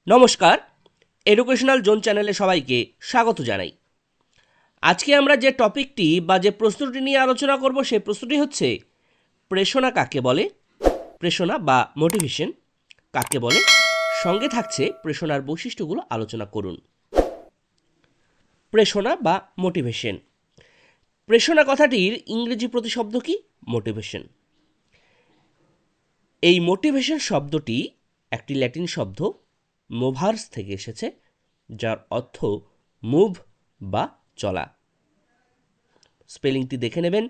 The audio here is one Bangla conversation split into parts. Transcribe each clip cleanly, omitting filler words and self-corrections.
নমস্কার, এডুকেশনাল জোন চ্যানেলে সবাইকে স্বাগত জানাই। আজকে আমরা যে টপিকটি বা যে প্রশ্নটি নিয়ে আলোচনা করব সেই প্রশ্নটি হচ্ছে প্রেরণা কাকে বলে, প্রেরণা বা মোটিভেশন কাকে বলে, সঙ্গে থাকছে প্রেরণার বৈশিষ্ট্যগুলো আলোচনা করুন। প্রেরণা বা মোটিভেশন, প্রেরণা কথাটির ইংরেজি প্রতিশব্দ কি? মোটিভেশন। এই মোটিভেশন শব্দটি একটি ল্যাটিন শব্দ মোভার্স থেকে এসেছে, যার অর্থ মুভ বা চলা। স্পেলিংটি দেখে নেবেন,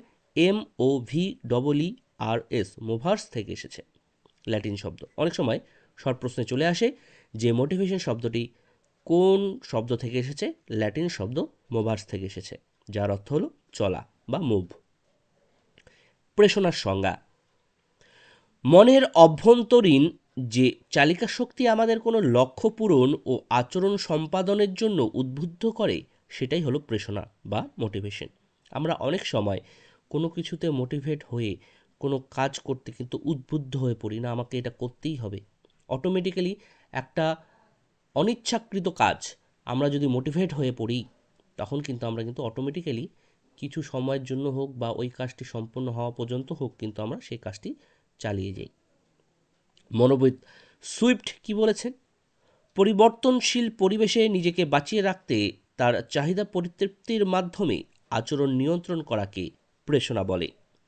MOVERS, মুভার্স থেকে এসেছে, ল্যাটিন শব্দ। অনেক সময় শর্ট প্রশ্নে চলে আসে যে মোটিভেশন শব্দটি কোন শব্দ থেকে এসেছে। ল্যাটিন শব্দ মোভার্স থেকে এসেছে, যার অর্থ হলো চলা বা মুভ। প্রেরণার সংজ্ঞা: মনের অভ্যন্তরীণ যে চালিকা শক্তি আমাদের কোনো লক্ষ্য পূরণ ও আচরণ সম্পাদনের জন্য উদ্বুদ্ধ করে, সেটাই হলো প্রেরণা বা মোটিভেশন। আমরা অনেক সময় কোনো কিছুতে মোটিভেট হয়ে কোনো কাজ করতে কিন্তু উদ্বুদ্ধ হয়ে পড়ি, না আমাকে এটা করতেই হবে। অটোমেটিক্যালি একটা অনিচ্ছাকৃত কাজ আমরা যদি মোটিভেট হয়ে পড়ি, তখন কিন্তু আমরা কিন্তু অটোমেটিক্যালি কিছু সময়ের জন্য হোক বা ওই কাজটি সম্পূর্ণ হওয়া পর্যন্ত হোক, কিন্তু আমরা সেই কাজটি চালিয়ে যাই। মনোবিদ সুইফট কি বলেছেন? পরিবর্তনশীল পরিবেশে নিজেকে বাঁচিয়ে রাখতে তার চাহিদা পরিতৃপ্তির মাধ্যমে আচরণ নিয়ন্ত্রণ করাকে প্রেরণা বলে।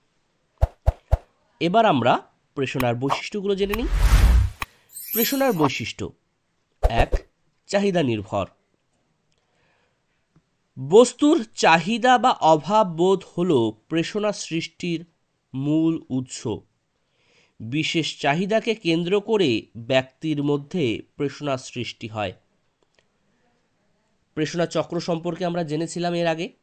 এবার আমরা প্রেরণার বৈশিষ্ট্যগুলো জেনে নিই। প্রেরণার বৈশিষ্ট্য: ১. চাহিদা নির্ভর। বস্তুর চাহিদা বা অভাব বোধ হল প্রেরণা সৃষ্টির মূল উৎস। বিশেষ চাহিদাকে কেন্দ্র করে ব্যক্তির মধ্যে প্রেরণা সৃষ্টি হয়। প্রেরণা চক্র সম্পর্কে আমরা জেনেছিলাম এর আগে।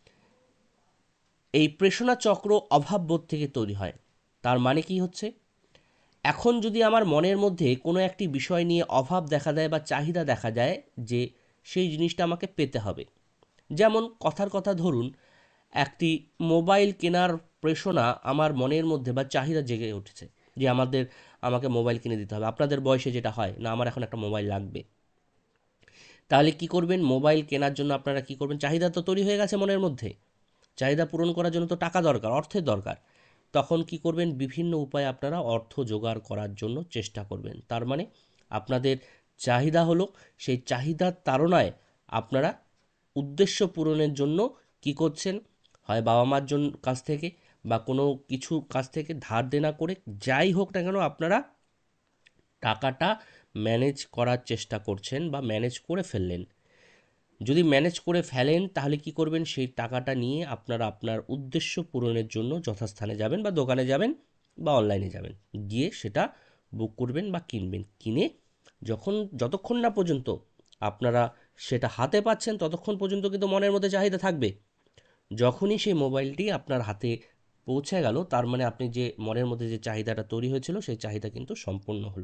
এই প্রেরণা চক্র অভাববোধ থেকে তৈরি হয়। তার মানে কি হচ্ছে, এখন যদি আমার মনের মধ্যে কোনো একটি বিষয় নিয়ে অভাব দেখা দেয় বা চাহিদা দেখা যায় যে সেই জিনিসটা আমাকে পেতে হবে, যেমন কথার কথা ধরুন, একটি মোবাইল কেনার প্রেরণা আমার মনের মধ্যে বা চাহিদা জেগে উঠেছে যে আমাকে মোবাইল কিনে দিতে হবে। আপনাদের বয়সে যেটা হয়, না আমার এখন একটা মোবাইল লাগবে, তাহলে কি করবেন? মোবাইল কেনার জন্য আপনারা কি করবেন? চাহিদা তো তৈরি হয়ে গেছে মনের মধ্যে, চাহিদা পূরণ করার জন্য তো টাকা দরকার, অর্থের দরকার। তখন কি করবেন? বিভিন্ন উপায়ে আপনারা অর্থ জোগাড় করার জন্য চেষ্টা করবেন। তার মানে আপনাদের চাহিদা হলো, সেই চাহিদার তাড়নায় আপনারা উদ্দেশ্য পূরণের জন্য কি করছেন? হয় বাবা মার কাছ থেকে বা কোনো কিছু কাছ থেকে ধার দেনা করে, যাই হোক না কেন, আপনারা টাকাটা ম্যানেজ করার চেষ্টা করছেন বা ম্যানেজ করে ফেললেন। যদি ম্যানেজ করে ফেলেন, তাহলে কি করবেন? সেই টাকাটা নিয়ে আপনারা আপনার উদ্দেশ্য পূরণের জন্য যথাস্থানে যাবেন বা দোকানে যাবেন বা অনলাইনে যাবেন, গিয়ে সেটা বুক করবেন বা কিনবেন। কিনে যতক্ষণ না পর্যন্ত আপনারা সেটা হাতে পাচ্ছেন, ততক্ষণ পর্যন্ত কিন্তু মনের মধ্যে চাহিদা থাকবে। যখনই সেই মোবাইলটি আপনার হাতে পৌঁছে গেল, তার মানে আপনি যে মনের মধ্যে যে চাহিদাটা তৈরি হয়েছিল, সেই চাহিদা কিন্তু সম্পূর্ণ হলো।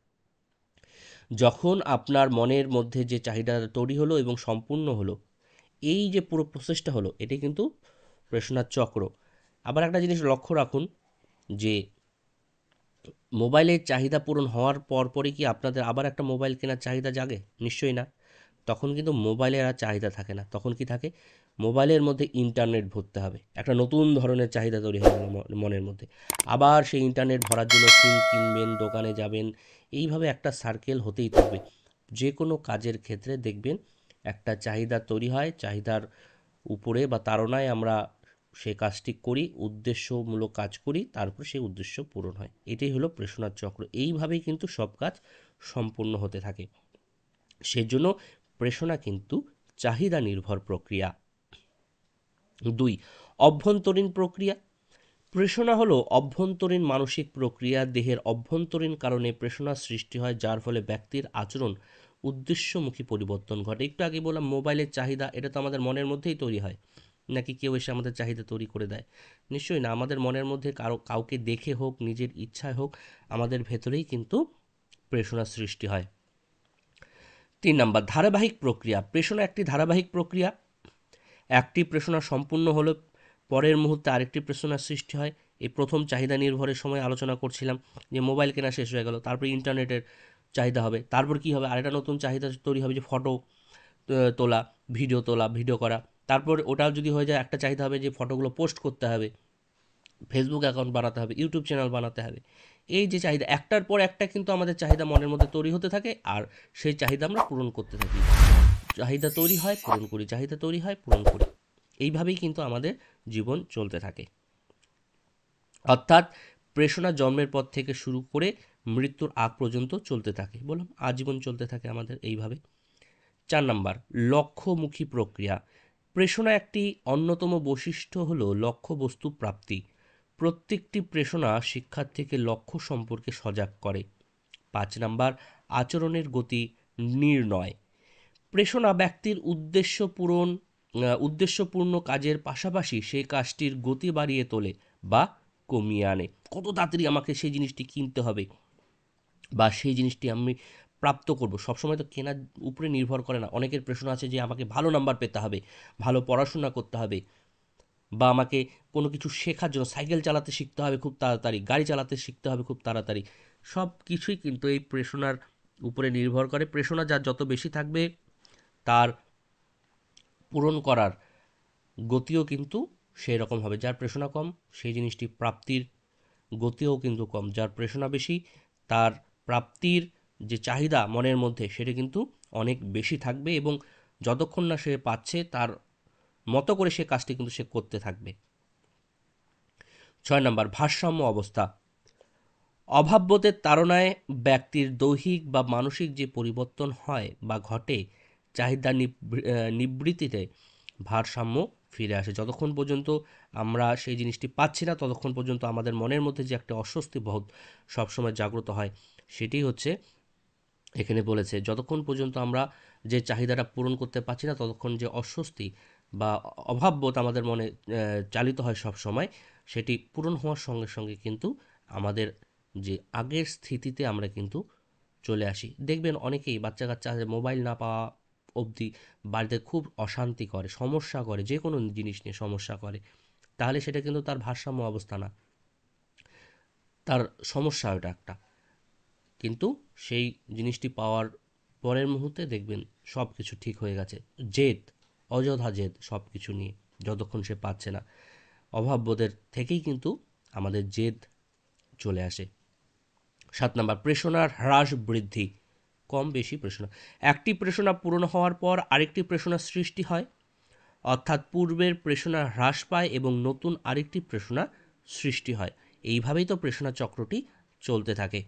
যখন আপনার মনের মধ্যে যে চাহিদা তৈরি হলো এবং সম্পূর্ণ হলো, এই যে পুরো প্রসেসটা হলো, এটাই কিন্তু প্রেরণার চক্র। আবার একটা জিনিস লক্ষ্য রাখুন যে মোবাইলের চাহিদা পূরণ হওয়ার পরপরই কি আপনাদের আবার একটা মোবাইল কেনার চাহিদা জাগে? নিশ্চয়ই না। তখন কিন্তু মোবাইলের আর চাহিদা থাকে না। তখন কি থাকে? মোবাইলের মধ্যে ইন্টারনেট ভরতে হবে। একটা নতুন ধরনের চাহিদা তৈরি হয়ে গেল মনের মধ্যে। আবার সেই ইন্টারনেট ভরার জন্য সিম কিনবেন, দোকানে যাবেন। এইভাবে একটা সার্কেল হতেই থাকবে। যে কোনো কাজের ক্ষেত্রে দেখবেন একটা চাহিদা তৈরি হয়, চাহিদার উপরে বা তাড়নায় আমরা সে কাজটি করি, উদ্দেশ্যমূলক কাজ করি, তারপর সেই উদ্দেশ্য পূরণ হয়। এটাই হলো প্রেরণার চক্র। এইভাবেই কিন্তু সব কাজ সম্পূর্ণ হতে থাকে। সেজন্য প্রেরণা কিন্তু চাহিদা নির্ভর প্রক্রিয়া। ২. অভ্যন্তরীণ প্রক্রিয়া। প্রেরণা হলো অভ্যন্তরীণ মানসিক প্রক্রিয়া। দেহের অভ্যন্তরীণ কারণে প্রেরণা সৃষ্টি হয়, যার ফলে ব্যক্তির আচরণ উদ্দেশ্যমুখী পরিবর্তন ঘটে। একটু আগে বললাম মোবাইলের চাহিদা, এটা তো আমাদের মনের মধ্যেই তৈরি হয়, নাকি কেউ এসে আমাদের চাহিদা তৈরি করে দেয়? নিশ্চয়ই না। আমাদের মনের মধ্যে কাউকে দেখে হোক, নিজের ইচ্ছায় হোক, আমাদের ভেতরেই কিন্তু প্রেরণা সৃষ্টি হয়। ৩ নাম্বার, ধারাবাহিক প্রক্রিয়া। প্রেরণা একটি ধারাবাহিক প্রক্রিয়া। একটি প্রেরণা সম্পূর্ণ হলে পরের মুহূর্তে আরেকটি প্রেরণার সৃষ্টি হয়। এই প্রথম চাহিদা নির্ভরের সময় আলোচনা করছিলাম যে মোবাইল কেনা শেষ হয়ে গেল, তারপরে ইন্টারনেটের চাহিদা হবে। তারপর কি হবে, আরেকটা নতুন চাহিদা তৈরি হবে যে ফটো তোলা, ভিডিও করা। তারপর ওটা যদি হয়ে যায়, একটা চাহিদা হবে যে ফটোগুলো পোস্ট করতে হবে, ফেসবুক অ্যাকাউন্ট বানাতে হবে, ইউটিউব চ্যানেল বানাতে হবে। এই যে চাহিদা, একটার পর একটা কিন্তু আমাদের চাহিদা মনের মধ্যে তৈরি হতে থাকে, আর সেই চাহিদা আমরা পূরণ করতে থাকি। চাহিদা তৈরি হয়, পূরণ করি, চাহিদা তৈরি হয়, পূরণ করি। এইভাবেই কিন্তু আমাদের জীবন চলতে থাকে। অর্থাৎ প্রেষণা জন্মের পর থেকে শুরু করে মৃত্যুর আগ পর্যন্ত চলতে থাকে। বললাম আজীবন চলতে থাকে আমাদের এইভাবে। 4 নাম্বার, লক্ষ্যমুখী প্রক্রিয়া। প্রেষণা একটি অন্যতম বৈশিষ্ট্য হলো লক্ষ্যবস্তু প্রাপ্তি। প্রত্যেকটি প্রেষণা শিক্ষার্থীকে লক্ষ্য সম্পর্কে সজাগ করে। 5 নাম্বার, আচরণের গতি নির্ণয়। প্রেষণা ব্যক্তির উদ্দেশ্যপূর্ণ কাজের পাশাপাশি সেই কাজটির গতি বাড়িয়ে তোলে বা কমিয়ে আনে। কত তাড়াতাড়ি আমাকে সেই জিনিসটি কিনতে হবে বা সেই জিনিসটি আমি প্রাপ্ত করব, সবসময় তো কেনার উপরে নির্ভর করে না। অনেকের প্রেষণা আছে যে আমাকে ভালো নাম্বার পেতে হবে, ভালো পড়াশোনা করতে হবে, বা আমাকে কোনো কিছু শেখার জন্য সাইকেল চালাতে শিখতে হবে খুব তাড়াতাড়ি, গাড়ি চালাতে শিখতে হবে খুব তাড়াতাড়ি। সব কিছুই কিন্তু এই প্রেষণার উপরে নির্ভর করে। প্রেষণা যার যত বেশি থাকবে, তার পূরণ করার গতিও কিন্তু সেই রকম হবে। যার প্রেষণা কম, সেই জিনিসটি প্রাপ্তির গতিও কিন্তু কম। যার প্রেষণা বেশি, তার প্রাপ্তির যে চাহিদা মনের মধ্যে, সেটা কিন্তু অনেক বেশি থাকবে, এবং যতক্ষণ না সে পাচ্ছে, তার মতো করে সে কাজটি কিন্তু সে করতে থাকবে। 6 নাম্বার, ভারসাম্য অবস্থা। অভাববোধের তাড়নায় ব্যক্তির দৈহিক বা মানসিক যে পরিবর্তন হয় বা ঘটে, চাহিদা নিবৃত্তিতে ভারসাম্য ফিরে আসে। যতক্ষণ পর্যন্ত আমরা সেই জিনিসটি পাচ্ছি না, ততক্ষণ পর্যন্ত আমাদের মনের মধ্যে যে একটা অস্বস্তি বোধ সবসময় জাগ্রত হয়, সেটি হচ্ছে এখানে বলেছে। যতক্ষণ পর্যন্ত আমরা যে চাহিদাটা পূরণ করতে পারছি না, ততক্ষণ যে অস্বস্তি বা অভাববোধ আমাদের মনে চালিত হয় সব সময়, সেটি পূরণ হওয়ার সঙ্গে সঙ্গে কিন্তু আমাদের যে আগের স্থিতিতে আমরা কিন্তু চলে আসি। দেখবেন অনেকেই বাচ্চা কাচ্চা মোবাইল না পাওয়া অবধি বাড়িতে খুব অশান্তি করে, সমস্যা করে, যে কোনো জিনিস নিয়ে সমস্যা করে। তাহলে সেটা কিন্তু তার ভারসাম্য অবস্থা না, তার সমস্যা ওটা একটা। কিন্তু সেই জিনিসটি পাওয়ার পরের মুহূর্তে দেখবেন সব কিছু ঠিক হয়ে গেছে। জেদ, অযথা জেদ সব কিছু নিয়ে, যতক্ষণ সে পাচ্ছে না। অভাববোধের থেকেই কিন্তু আমাদের জেদ চলে আসে। 7 নাম্বার, প্রেষণার হ্রাস বৃদ্ধি। কম বেশি প্রেষণা, একটি প্রেষণা পূরণ হওয়ার পর আরেকটি প্রেষণা সৃষ্টি হয়, অর্থাৎ পূর্বের প্রেষণা হ্রাস পায় এবং নতুন আরেকটি প্রেষণা সৃষ্টি হয়। এইভাবেই তো প্রেষণা চক্রটি চলতে থাকে।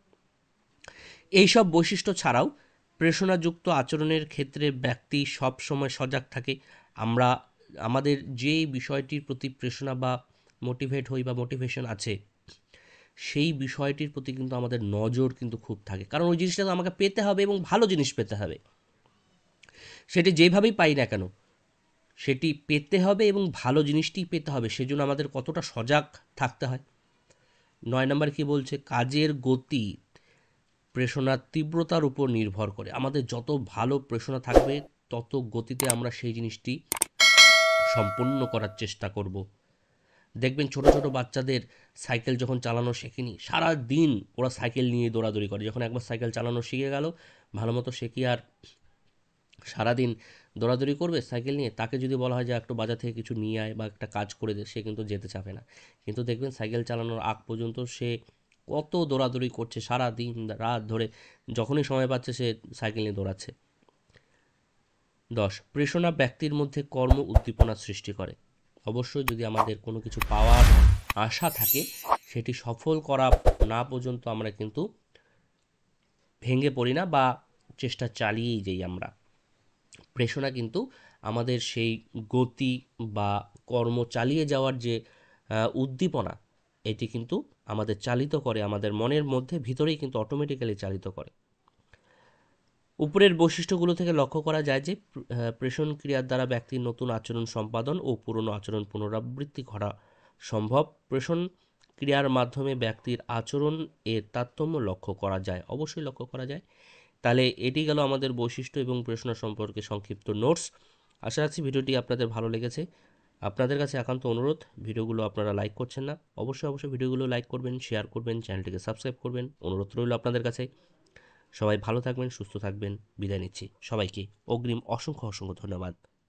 এইসব বৈশিষ্ট্য ছাড়াও প্রেষণাযুক্ত আচরণের ক্ষেত্রে ব্যক্তি সব সময় সজাগ থাকে। আমরা আমাদের যে বিষয়টির প্রতি প্রেষণা বা মোটিভেট হই বা মোটিভেশন আছে, সেই বিষয়টির প্রতি কিন্তু আমাদের নজর কিন্তু খুব থাকে, কারণ ওই জিনিসটা তো আমাকে পেতে হবে এবং ভালো জিনিস পেতে হবে। সেটি যেভাবেই পাই না কেন, সেটি পেতে হবে এবং ভালো জিনিসটিই পেতে হবে, সেজন্য আমাদের কতটা সজাগ থাকতে হয়। 9 নম্বর কি বলছে, কাজের গতি প্রেষণার তীব্রতার উপর নির্ভর করে। আমাদের যত ভালো প্রেষণা থাকবে, তত গতিতে আমরা সেই জিনিসটি সম্পূর্ণ করার চেষ্টা করব। দেখবেন ছোট ছোট বাচ্চাদের সাইকেল যখন চালানো শেখেনি, সারা দিন ওরা সাইকেল নিয়ে দৌড়াদৌড়ি করে। যখন একবার সাইকেল চালানো শিখে গেল ভালো মতো, সে কি আর সারাদিন দৌড়াদৌড়ি করবে সাইকেল নিয়ে? তাকে যদি বলা হয় যে একটু বাজার থেকে কিছু নিয়ে আয় বা একটা কাজ করে দে, সে কিন্তু যেতে চাবে না। কিন্তু দেখবেন সাইকেল চালানোর আগ পর্যন্ত সে কত দৌড়াদৌড়ি করছে, সারা দিন রাত ধরে, যখনই সময় পাচ্ছে সে সাইকেল নিয়ে দৌড়াচ্ছে। 10, প্রেষণা ব্যক্তির মধ্যে কর্ম উদ্দীপনা সৃষ্টি করে। অবশ্যই যদি আমাদের কোনো কিছু পাওয়ার আশা থাকে, সেটি সফল করা না পর্যন্ত আমরা কিন্তু ভেঙে পড়ি না বা চেষ্টা চালিয়েই যাই আমরা। প্রেষণা কিন্তু আমাদের সেই গতি বা কর্ম চালিয়ে যাওয়ার যে উদ্দীপনা, এটি কিন্তু আমাদের চালিত করে, আমাদের মনের মধ্যে ভিতরেই কিন্তু অটোমেটিক্যালি চালিত করে। উপরের বৈশিষ্ট্যগুলো থেকে লক্ষ্য করা যায় যে প্রেষণ ক্রিয়ার দ্বারা ব্যক্তির নতুন আচরণ সম্পাদন ও পুরনো আচরণ পুনরাবৃত্তি করা সম্ভব। প্রেষণ ক্রিয়ার মাধ্যমে ব্যক্তির আচরণ এর তারতম্য লক্ষ্য করা যায়, অবশ্যই লক্ষ্য করা যায়। তাহলে এটি গেল আমাদের বৈশিষ্ট্য এবং প্রেষণা সম্পর্কে সংক্ষিপ্ত নোটস। আশা রাখছি ভিডিওটি আপনাদের ভালো লেগেছে। আপনাদের কাছে একান্ত অনুরোধ, ভিডিওগুলো আপনারা লাইক করছেন না, অবশ্যই ভিডিওগুলো লাইক করবেন, শেয়ার করবেন, চ্যানেলটিকে সাবস্ক্রাইব করবেন, অনুরোধ রইল আপনাদের কাছে। সবাই ভালো থাকবেন, সুস্থ থাকবেন। বিদায় নিচ্ছি সবাইকে। অগ্রিম অসংখ্য ধন্যবাদ।